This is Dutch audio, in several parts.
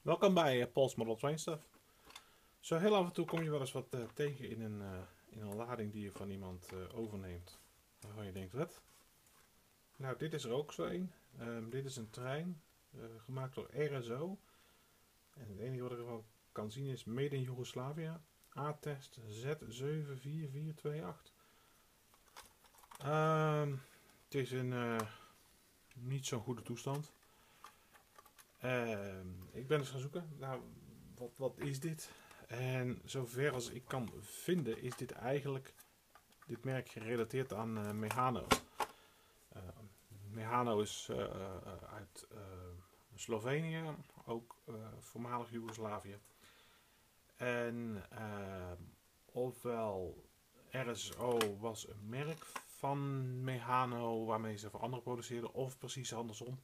Welkom bij Paul's Model Train Stuff. Zo heel af en toe kom je wel eens wat tegen in een lading die je van iemand overneemt. Waarvan je denkt, wat? Nou, dit is er ook zo een. Dit is een trein gemaakt door RSO. En het enige wat ik ervan kan zien is Made in Yugoslavia. A-test Z74428. Het is in niet zo'n goede toestand. Ik ben eens gaan zoeken. Nou, wat is dit? En zover als ik kan vinden is dit eigenlijk dit merk gerelateerd aan Mehano. Uh, Mehano is uit Slovenië, ook voormalig Joegoslavië. En ofwel RSO was een merk van Mehano waarmee ze voor anderen produceerden, of precies andersom.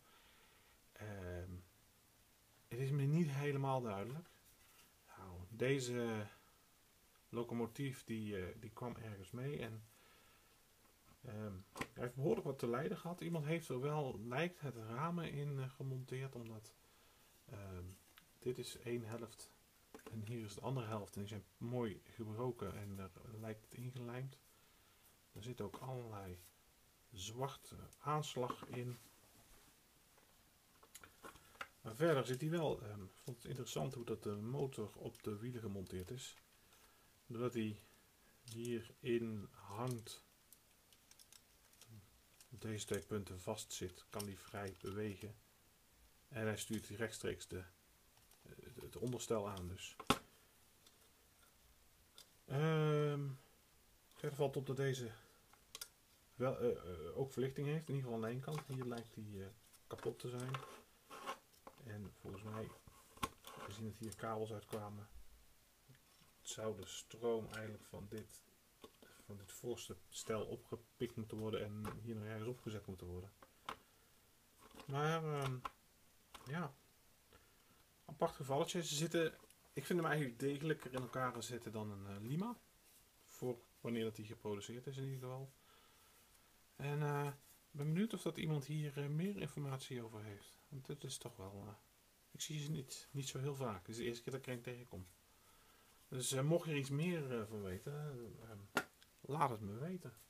Het is me niet helemaal duidelijk. Nou, deze locomotief die kwam ergens mee en hij heeft behoorlijk wat te lijden gehad. Iemand heeft er wel, lijkt het, ramen in gemonteerd, omdat dit is één helft en hier is de andere helft. En die zijn mooi gebroken en er lijkt het ingelijmd. Er zit ook allerlei zwarte aanslag in. Maar verder zit hij wel. Ik vond het interessant hoe dat de motor op de wielen gemonteerd is. Doordat hij hierin hangt, op deze twee punten vast zit, kan hij vrij bewegen. En hij stuurt rechtstreeks het onderstel aan dus. Verder valt op dat deze wel, ook verlichting heeft, in ieder geval aan de ene kant. Hier lijkt hij kapot te zijn. En volgens mij, gezien dat hier kabels uitkwamen, zou de stroom eigenlijk van dit voorste stel opgepikt moeten worden en hier nog ergens opgezet moeten worden. Maar ja, apart gevalletje. Ze zitten, ik vind hem eigenlijk degelijker in elkaar zitten dan een Lima. Voor wanneer dat die geproduceerd is in ieder geval. En ik ben benieuwd of dat iemand hier meer informatie over heeft. Want dit is toch wel, ik zie ze niet zo heel vaak. Het is de eerste keer dat ik er een tegenkom. Dus mocht je er iets meer van weten, laat het me weten.